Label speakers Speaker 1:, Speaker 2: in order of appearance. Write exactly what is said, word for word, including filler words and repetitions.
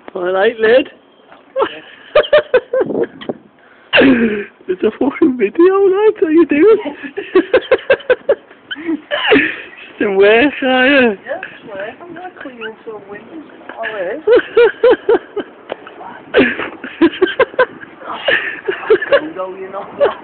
Speaker 1: Alright, lad. It's a fucking video, lad. How you doing? Some work, are you?
Speaker 2: Yeah, it's work. I'm going to clean some windows. Oh, it is. Go, you know.